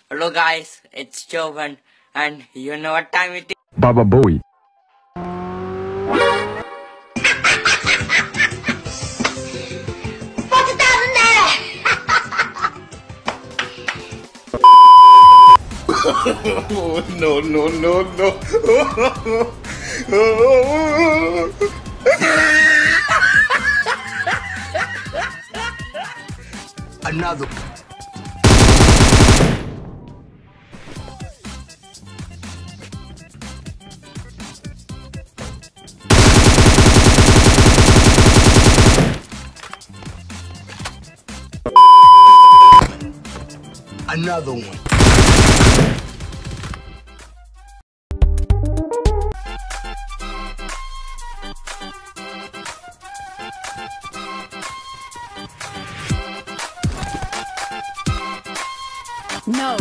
Hello guys, it's Jovan and you know what time it is? Baba Bowie. Oh, no, no, no, no. Another. Another one. No.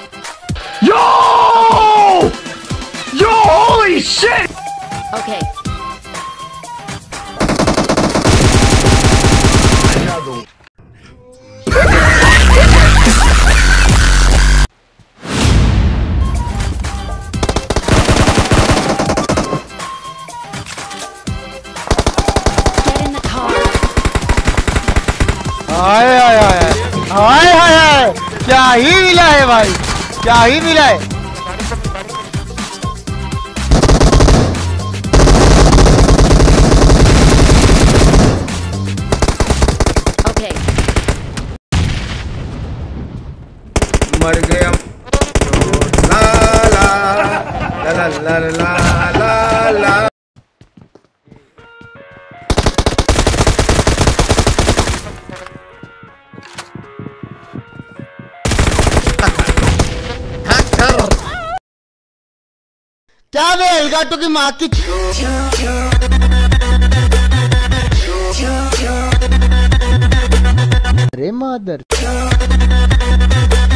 Yo! Yo, holy shit! Okay. Another one. Get in the car. हाय हाय हाय हाय हाय हाय, क्या ही मिला है भाई, क्या ही मिला है। Okay. मर गया ला ला ला ला ला ला ला। क्या बे एलगाटो की माँ की। अरे मादर।